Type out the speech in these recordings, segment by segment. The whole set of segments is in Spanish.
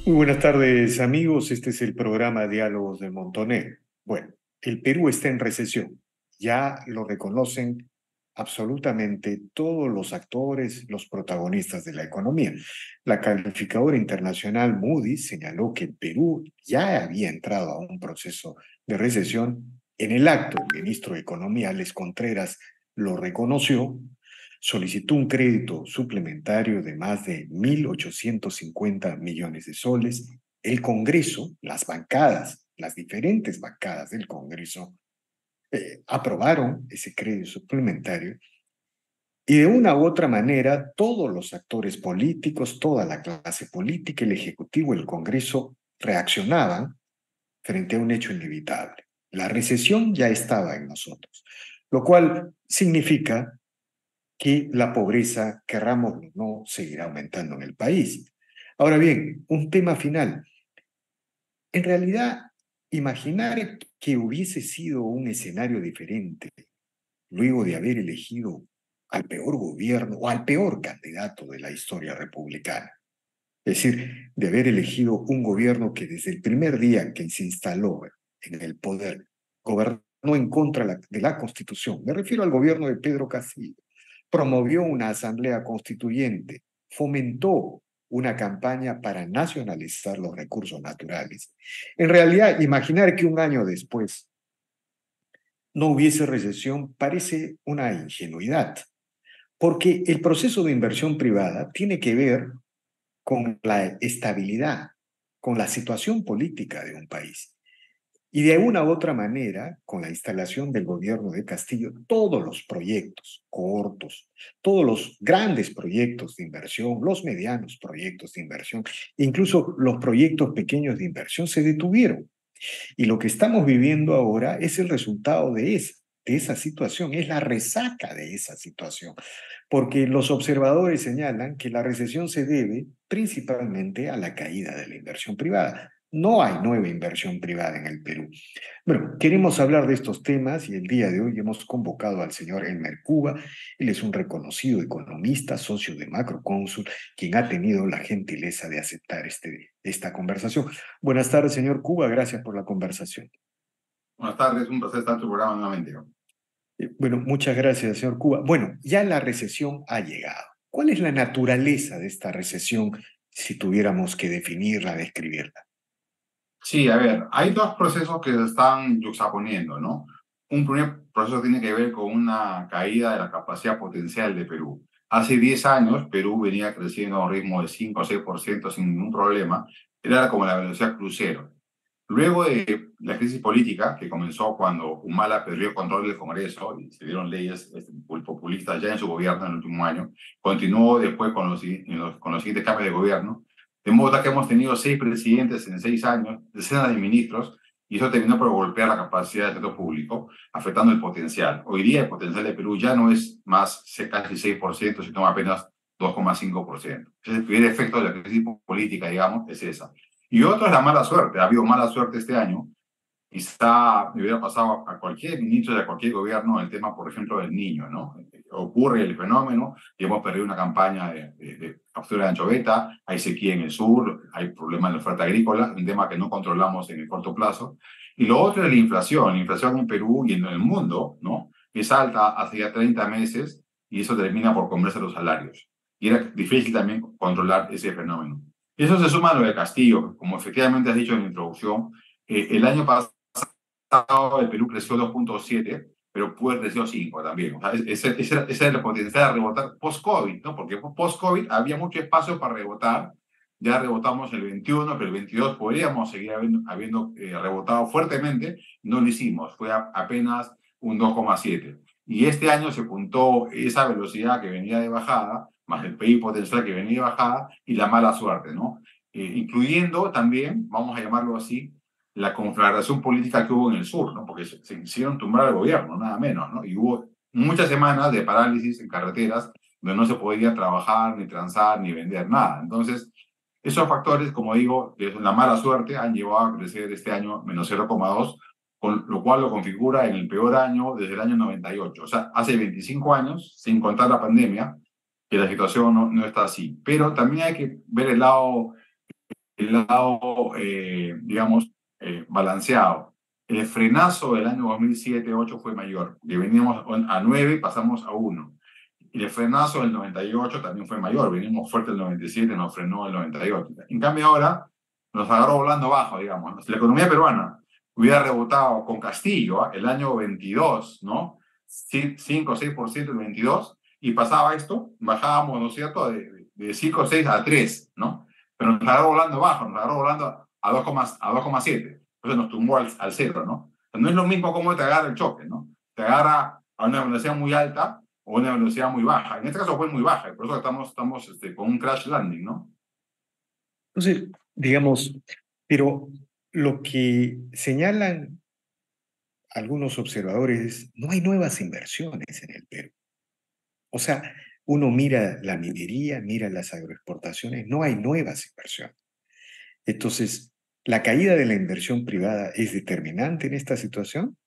Muy buenas tardes, amigos. Este es el programa Diálogos del Montoner. Bueno, el Perú está en recesión. Ya lo reconocen absolutamente todos los actores, los protagonistas de la economía. La calificadora internacional Moody's señaló que el Perú ya había entrado a un proceso de recesión. En el acto, el ministro de Economía, Alex Contreras, lo reconoció, solicitó un crédito suplementario de más de 1.850 millones de soles. El Congreso, las bancadas, las diferentes bancadas del Congreso, aprobaron ese crédito suplementario y de una u otra manera todos los actores políticos, toda la clase política, el Ejecutivo, el Congreso reaccionaban frente a un hecho inevitable. La recesión ya estaba en nosotros, lo cual significa que la pobreza, querramos o no, seguirá aumentando en el país. Ahora bien, un tema final. En realidad, imaginar que hubiese sido un escenario diferente luego de haber elegido al peor gobierno o al peor candidato de la historia republicana. Es decir, de haber elegido un gobierno que desde el primer día que se instaló en el poder gobernó en contra de la Constitución. Me refiero al gobierno de Pedro Castillo. Promovió una asamblea constituyente, fomentó una campaña para nacionalizar los recursos naturales. En realidad, imaginar que un año después no hubiese recesión parece una ingenuidad, porque el proceso de inversión privada tiene que ver con la estabilidad, con la situación política de un país. Y de una u otra manera, con la instalación del gobierno de Castillo, todos los proyectos cortos, todos los grandes proyectos de inversión, los medianos proyectos de inversión, incluso los proyectos pequeños de inversión se detuvieron. Y lo que estamos viviendo ahora es el resultado de esa situación, es la resaca de esa situación, porque los observadores señalan que la recesión se debe principalmente a la caída de la inversión privada. No hay nueva inversión privada en el Perú. Bueno, queremos hablar de estos temas y el día de hoy hemos convocado al señor Elmer Cuba. Él es un reconocido economista, socio de Macrocónsul, quien ha tenido la gentileza de aceptar esta conversación. Buenas tardes, señor Cuba, gracias por la conversación. Buenas tardes, un placer estar en tu programa nuevamente. Bueno, muchas gracias, señor Cuba. Bueno, ya la recesión ha llegado. ¿Cuál es la naturaleza de esta recesión si tuviéramos que definirla, describirla? Sí, a ver, hay dos procesos que se están yuxtaponiendo, ¿no? Un primer proceso tiene que ver con una caída de la capacidad potencial de Perú. Hace 10 años, Perú venía creciendo a un ritmo de 5 o 6% sin ningún problema. Era como la velocidad crucero. Luego de la crisis política, que comenzó cuando Humala perdió el control del Congreso y se dieron leyes populistas ya en su gobierno en el último año, continuó después con los siguientes cambios de gobierno, de modo que hemos tenido 6 presidentes en 6 años, decenas de ministros, y eso terminó por golpear la capacidad del sector público, afectando el potencial. Hoy día el potencial de Perú ya no es más casi 6%, sino apenas 2,5%. El primer efecto de la crisis política, digamos, es esa. Y otro es la mala suerte. Ha habido mala suerte este año. Quizá me hubiera pasado a cualquier ministro de cualquier gobierno el tema, por ejemplo, del niño, ¿no? Ocurre el fenómeno y hemos perdido una campaña de captura de anchoveta, hay sequía en el sur, hay problemas en la oferta agrícola, un tema que no controlamos en el corto plazo. Y lo otro es la inflación en Perú y en el mundo, ¿no? Es alta hace ya 30 meses y eso termina por comerse los salarios. Y era difícil también controlar ese fenómeno. Eso se suma a lo de Castillo, como efectivamente has dicho en la introducción, el año pasado el Perú creció 2,7, pero pudo haber crecido 5 también. O sea, ese era el potencial de rebotar post-COVID, ¿no? Porque post-COVID había mucho espacio para rebotar. Ya rebotamos el 21, pero el 22 podríamos seguir habiendo rebotado fuertemente. No lo hicimos, fue apenas un 2,7. Y este año se puntó esa velocidad que venía de bajada, más el PIB potencial que venía de bajada y la mala suerte, ¿no? Incluyendo también, vamos a llamarlo así, la conflagración política que hubo en el sur, ¿no? Porque se hicieron tumbar al gobierno, nada menos, ¿no? Y hubo muchas semanas de parálisis en carreteras donde no se podía trabajar, ni transar, ni vender nada. Entonces, esos factores, como digo, de la mala suerte, han llevado a crecer este año menos 0,2, con lo cual lo configura en el peor año desde el año 98. O sea, hace 25 años, sin contar la pandemia, que la situación no está así. Pero también hay que ver el lado el lado, digamos, balanceado. El frenazo del año 2007-2008 fue mayor, que veníamos a 9 y pasamos a 1. Y el frenazo del 98 también fue mayor, venimos fuerte el 97, nos frenó el 98. En cambio ahora nos agarró volando bajo, digamos. Si la economía peruana hubiera rebotado con Castillo el año 22, ¿no? 5 o 6% el 22, y pasaba esto, bajábamos, ¿no es cierto?, de 5 o 6 a 3, ¿no? Pero nos agarró volando bajo, nos agarró volando a 2,7. Entonces nos tumbó al cero, ¿no? No es lo mismo como te agarra el choque, ¿no? Te agarra a una velocidad muy alta o una velocidad muy baja. En este caso fue muy baja, por eso estamos con un crash landing, ¿no? Entonces, digamos, pero lo que señalan algunos observadores es, no hay nuevas inversiones en el Perú. O sea, uno mira la minería, mira las agroexportaciones, no hay nuevas inversiones. Entonces, ¿la caída de la inversión privada es determinante en esta situación?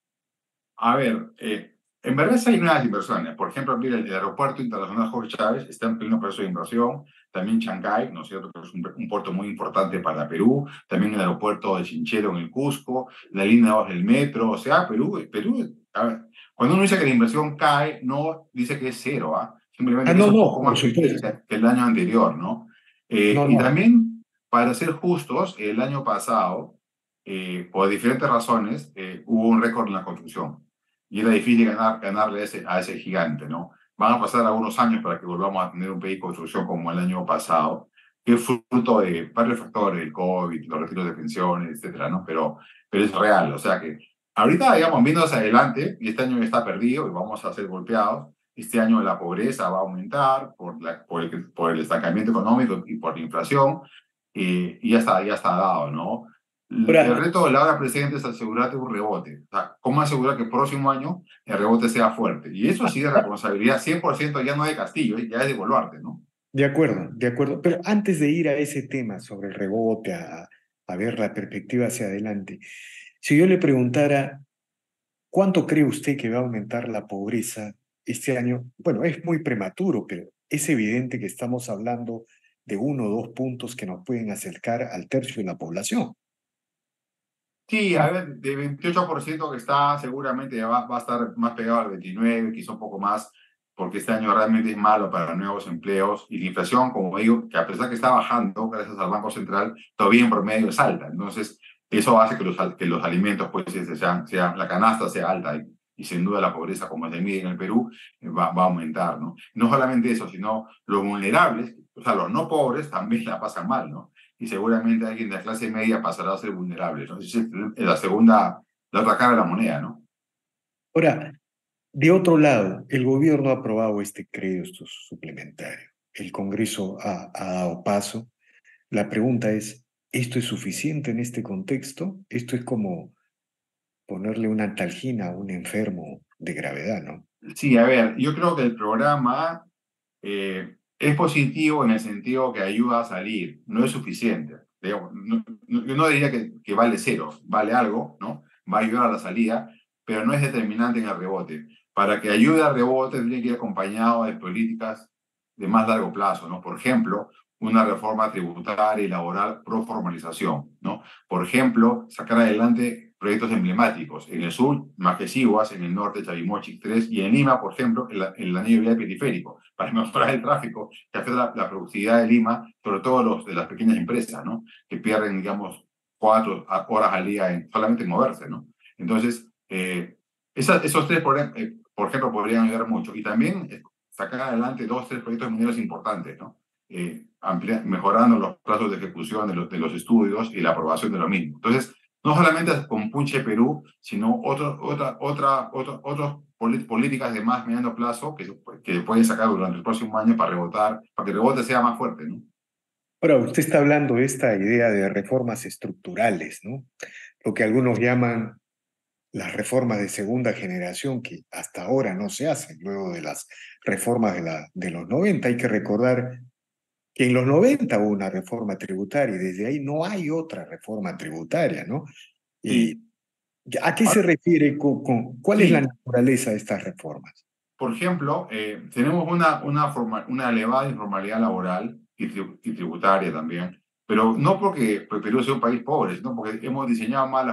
A ver, en verdad sí hay nuevas inversiones. Por ejemplo, mira, el Aeropuerto Internacional Jorge Chávez está en pleno proceso de inversión. También Chancay, ¿no es cierto?, que es un puerto muy importante para Perú. También el aeropuerto de Chinchero en el Cusco, la línea 2 del metro. O sea, Perú, a ver, cuando uno dice que la inversión cae, no dice que es cero, ¿ah? Simplemente Ah, que es no, un no, poco por más supuesto. que el año anterior, ¿no? No, Y no. también, para ser justos, el año pasado, por diferentes razones, hubo un récord en la construcción y era difícil ganarle a ese gigante, ¿no? Van a pasar algunos años para que volvamos a tener un país de construcción como el año pasado, que es fruto de varios factores, el COVID, los retiros de pensiones, etcétera, ¿no? Pero es real, o sea que ahorita, digamos, viendo hacia adelante, y este año ya está perdido y vamos a ser golpeados, este año la pobreza va a aumentar por el estancamiento económico y por la inflación, y ya está dado, ¿no? El Ahora, reto del ahora presidente es asegurarte un rebote. O sea, ¿cómo asegurar que el próximo año el rebote sea fuerte? Y eso sí es responsabilidad 100% ya no de Castillo, ya es de Boluarte, ¿no? de acuerdo, de acuerdo. Pero antes de ir a ese tema sobre el rebote, a ver la perspectiva hacia adelante, si yo le preguntara, ¿cuánto cree usted que va a aumentar la pobreza este año? Bueno, es muy prematuro, pero es evidente que estamos hablando de 1 o 2 puntos que nos pueden acercar al tercio de la población. Sí, a ver, de 28% que está, seguramente ya va a estar más pegado al 29, quizá un poco más, porque este año realmente es malo para nuevos empleos y la inflación, como digo, que a pesar que está bajando gracias al Banco Central, todavía en promedio es alta. Entonces, eso hace que los alimentos, pues, la canasta sea alta y sin duda la pobreza, como se mide en el Perú, va a aumentar, ¿no? No solamente eso, sino los vulnerables, o sea, los no pobres también la pasan mal, ¿no? Y seguramente alguien de la clase media pasará a ser vulnerable, ¿no? Esa es la otra cara de la moneda, ¿no? Ahora, de otro lado, el gobierno ha aprobado este crédito suplementario. El Congreso ha dado paso. La pregunta es, ¿esto es suficiente en este contexto? Esto es como ponerle una antalgina a un enfermo de gravedad, ¿no? Sí, a ver, yo creo que el programa es positivo en el sentido que ayuda a salir, no es suficiente. Digamos, yo no diría que vale cero, vale algo, ¿no? Va a ayudar a la salida, pero no es determinante en el rebote. Para que ayude al rebote, tiene que ir acompañado de políticas de más largo plazo, ¿no? Por ejemplo, una reforma tributaria y laboral pro formalización, ¿no? Por ejemplo, sacar adelante proyectos emblemáticos. En el sur, Majesiguas, en el norte, Chavimochic 3, y en Lima, por ejemplo, el anillo vial periférico, para mejorar el tráfico, que afecta la productividad de Lima, sobre todo los de las pequeñas empresas, ¿no? Que pierden, digamos, 4 horas al día solamente en moverse, ¿no? Entonces, esos tres, por ejemplo, podrían ayudar mucho. Y también sacar adelante 2, 3 proyectos mineros importantes, ¿no? Mejorando los plazos de ejecución de los estudios y la aprobación de lo mismo. Entonces, no solamente con Punche Perú, sino otras políticas de más mediano plazo que pueden sacar durante el próximo año para rebotar, para que el rebote sea más fuerte, ¿no? Ahora, usted está hablando de esta idea de reformas estructurales, ¿no? Lo que algunos llaman las reformas de segunda generación, que hasta ahora no se hacen, luego de las reformas de los 90. Hay que recordar que en los 90 hubo una reforma tributaria y desde ahí no hay otra reforma tributaria, ¿no? Sí. Y ¿a qué se refiere cuál es la Sí, naturaleza de estas reformas? por ejemplo, tenemos una elevada informalidad laboral y tributaria también, pero no porque Perú sea un país pobre, sino porque hemos diseñado mal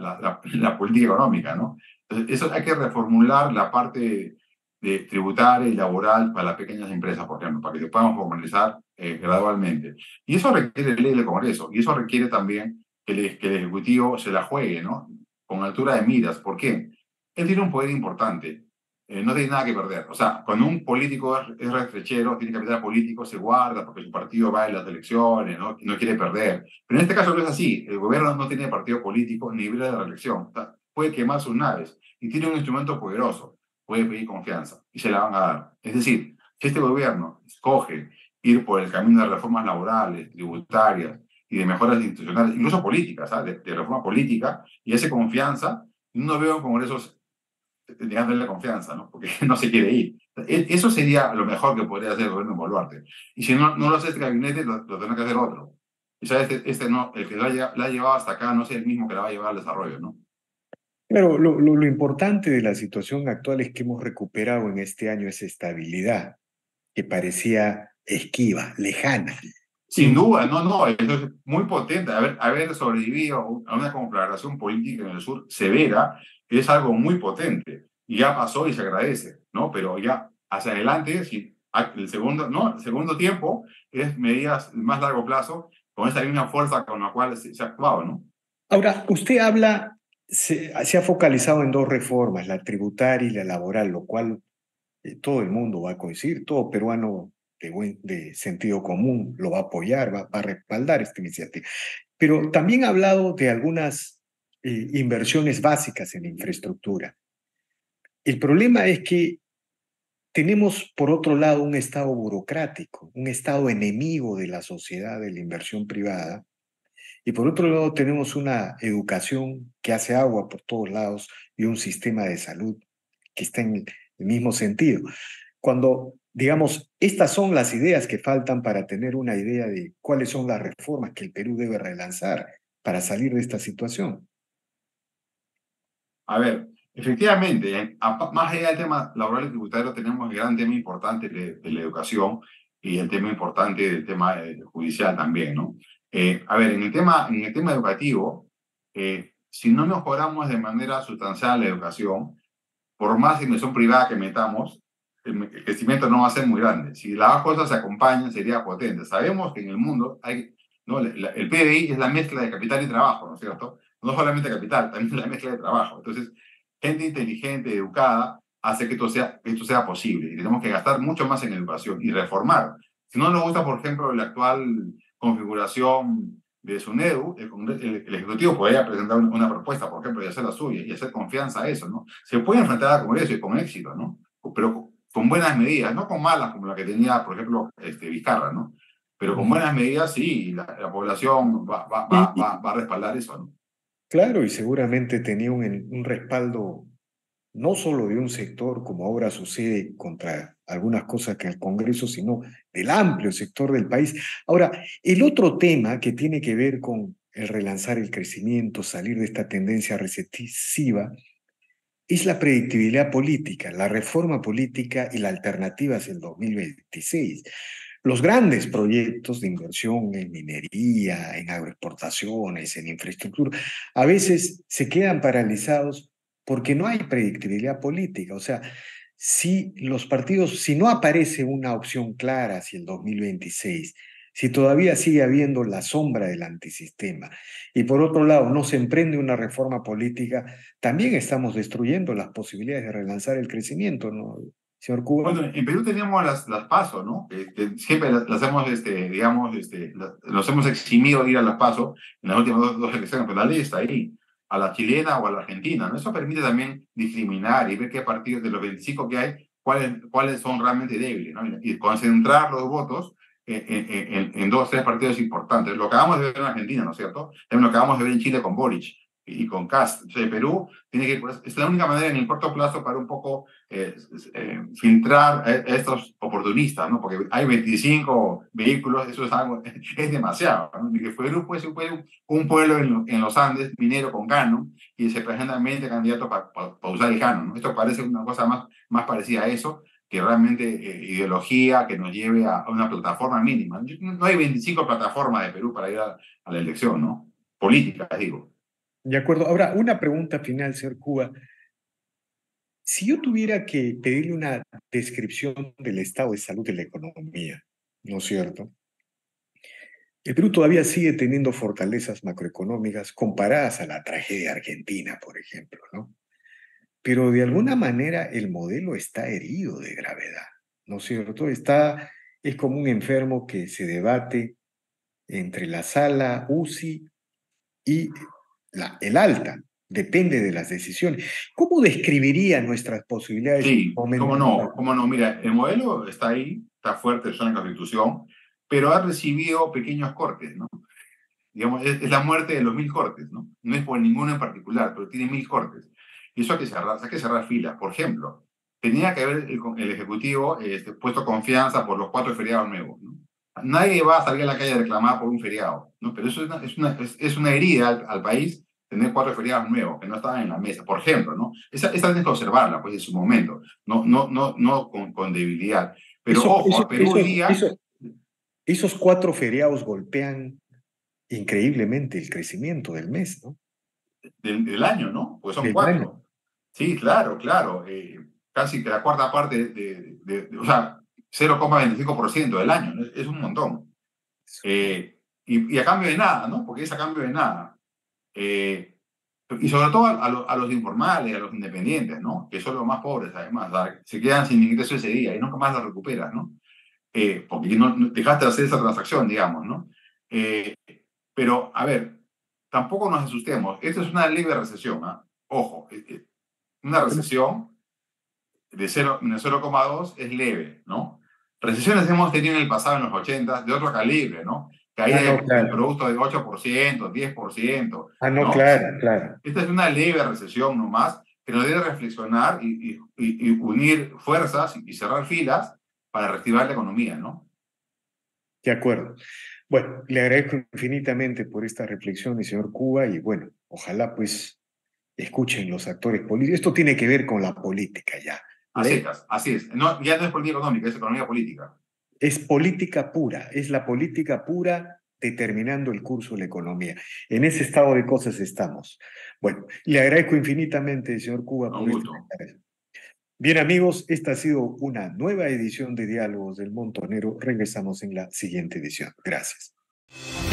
la política económica, ¿no? Entonces, eso hay que reformular la parte de tributaria y laboral para las pequeñas empresas, por ejemplo, para que se puedan formalizar gradualmente. Y eso requiere ley del Congreso, y eso requiere también que el Ejecutivo se la juegue, ¿no? Con altura de miras. ¿Por qué? Él tiene un poder importante, no tiene nada que perder. O sea, cuando un político es restrechero, tiene capital político, se guarda porque su partido va en las elecciones, ¿no? Y no quiere perder. Pero en este caso no es así. El gobierno no tiene partido político ni libre de reelección. O sea, puede quemar sus naves y tiene un instrumento poderoso. Puede pedir confianza y se la van a dar. Es decir, si este gobierno escoge ir por el camino de reformas laborales, tributarias y de mejoras institucionales, incluso políticas, ¿sabes? De reforma política, y hace confianza, no veo congresos dándole confianza, ¿no? Porque no se quiere ir. Eso sería lo mejor que podría hacer el gobierno de Boluarte. Y si no lo hace este gabinete, lo tendrá que hacer otro. Y sabes, no, el que la ha llevado hasta acá no es el mismo que la va a llevar al desarrollo, ¿no? Claro, lo importante de la situación actual es que hemos recuperado en este año esa estabilidad que parecía esquiva, lejana. Sin Y duda, no, eso es muy potente. Haber sobrevivido a una conflagración política en el sur severa es algo muy potente. Y ya pasó y se agradece, ¿no? Pero ya hacia adelante, si el segundo, ¿no? El segundo tiempo es medidas de más largo plazo con esa misma fuerza con la cual se ha actuado, ¿no? ahora, usted habla, se ha focalizado en dos reformas, la tributaria y la laboral, lo cual todo el mundo va a coincidir, todo peruano de sentido común lo va a apoyar, va a respaldar esta iniciativa. Pero también ha hablado de algunas inversiones básicas en infraestructura. El problema es que tenemos, por otro lado, un Estado burocrático, un Estado enemigo de la sociedad, de la inversión privada, y por otro lado tenemos una educación que hace agua por todos lados y un sistema de salud que está en el mismo sentido. Cuando, digamos, estas son las ideas que faltan para tener una idea de cuáles son las reformas que el Perú debe relanzar para salir de esta situación. A ver, efectivamente, más allá del tema laboral y tributario, tenemos el gran tema importante de la educación y el tema importante del tema judicial también, ¿no? A ver, en el tema educativo, si no mejoramos de manera sustancial la educación, por más inversión privada que metamos, el crecimiento no va a ser muy grande. Si las cosas se acompañan, sería potente. Sabemos que en el mundo hay, ¿no? El PBI es la mezcla de capital y trabajo, ¿no es cierto? No solamente capital, también la mezcla de trabajo. Entonces, gente inteligente, educada, hace que esto sea posible. Y tenemos que gastar mucho más en educación y reformar. Si no nos gusta, por ejemplo, la actual configuración de SUNEDU, el Ejecutivo podría presentar una propuesta, por ejemplo, y hacer la suya, y hacer confianza a eso, ¿no? Se puede enfrentar al Congreso y con éxito, ¿no? Pero con buenas medidas, no con malas como la que tenía, por ejemplo, Vizcarra, ¿no? Pero con buenas medidas, sí, la población va a respaldar eso, ¿no? Claro, y seguramente tenía un respaldo no solo de un sector, como ahora sucede contra algunas cosas que el Congreso, sino del amplio sector del país. Ahora, el otro tema que tiene que ver con el relanzar el crecimiento, salir de esta tendencia recesiva, es la predictibilidad política, la reforma política y la alternativa hacia el 2026. Los grandes proyectos de inversión en minería, en agroexportaciones, en infraestructura, a veces se quedan paralizados porque no hay predictibilidad política. O sea, si los partidos, si no aparece una opción clara hacia el 2026, si todavía sigue habiendo la sombra del antisistema y por otro lado no se emprende una reforma política, también estamos destruyendo las posibilidades de relanzar el crecimiento, ¿no, señor Cuba? Bueno, en Perú teníamos las PASO, ¿no? Que siempre las hemos, digamos, nos hemos eximido de ir a las PASO en las últimas dos elecciones, pero la ley está ahí, a la chilena o a la argentina, ¿no? Eso permite también discriminar y ver qué partidos de los 25 que hay, cuáles son realmente débiles, ¿no? Y concentrar los votos en dos o tres partidos importantes. Lo que acabamos de ver en Argentina, ¿no es cierto? También lo que acabamos de ver en Chile con Boric y con Kast. Entonces, Perú tiene que, es la única manera en el corto plazo para un poco filtrar a estos oportunistas, ¿no? Porque hay 25 vehículos, eso es algo, es demasiado, ¿no? Y que Perú puede ser un pueblo en los Andes, minero con canon, y se presenta 20 candidatos para usar el canon, ¿no? Esto parece una cosa más parecida a eso, que realmente ideología que nos lleve a una plataforma mínima. No hay 25 plataformas de Perú para ir a la elección, ¿no? Políticas, digo. De acuerdo. Ahora, una pregunta final, señor Cuba. Si yo tuviera que pedirle una descripción del estado de salud de la economía, ¿no es cierto? El Perú todavía sigue teniendo fortalezas macroeconómicas comparadas a la tragedia argentina, por ejemplo, ¿no? Pero de alguna manera el modelo está herido de gravedad, ¿no es cierto? Es como un enfermo que se debate entre la sala UCI y el alta. Depende de las decisiones. ¿Cómo describiría nuestras posibilidades en Sí, un momento actual? cómo no. Mira, el modelo está ahí, está fuerte, está en la Constitución, pero ha recibido pequeños cortes, ¿no? Digamos, es la muerte de los 1000 cortes, ¿no? No es por ninguno en particular, pero tiene 1000 cortes. Y eso hay que cerrar filas. Por ejemplo, tenía que haber el Ejecutivo puesto confianza por los 4 feriados nuevos, ¿no? Nadie va a salir a la calle a reclamar por un feriado, ¿no? Pero eso es una herida al país tener 4 feriados nuevos que no estaban en la mesa, por ejemplo, ¿no? Esa tienes que observarla, pues, en su momento, no con debilidad. Pero Esos, ojo, esos, a Perú hoy esos, día, esos, esos cuatro feriados golpean increíblemente el crecimiento del mes, ¿no? del año, ¿no? Pues son Del año. 4. Sí, claro, claro. Casi que la cuarta parte o sea, 0,25% del año, ¿no? Es un montón. Y a cambio de nada, ¿no? Porque es a cambio de nada. Eh, y sobre todo a los informales, a los independientes, ¿no? Que son los más pobres, además. O sea, se quedan sin ingreso ese día y nunca más lo recuperas, ¿no? Porque no dejaste de hacer esa transacción, digamos, ¿no? Eh, pero, a ver, tampoco nos asustemos. Esto es una leve recesión, ¿ah? Ojo, una recesión de 0,2 es leve, ¿no? Recesiones hemos tenido en el pasado, en los 80, de otro calibre, ¿no? Ah, Caída no, del claro. producto de 8%, 10%, Ah, no, ¿no? claro, claro. Esta es una leve recesión nomás que nos debe reflexionar y unir fuerzas y cerrar filas para reactivar la economía, ¿no? De acuerdo. Bueno, le agradezco infinitamente por esta reflexión, señor Cuba, y bueno, ojalá pues escuchen los actores políticos. Esto tiene que ver con la política ya. A secas, así es. No, ya no es política económica, es economía política. Es política pura, es la política pura determinando el curso de la economía. En ese estado de cosas estamos. Bueno, le agradezco infinitamente, señor Cuba, Un por este gusto. comentario. Bien, amigos, esta ha sido una nueva edición de Diálogos del Montonero. Regresamos en la siguiente edición. Gracias.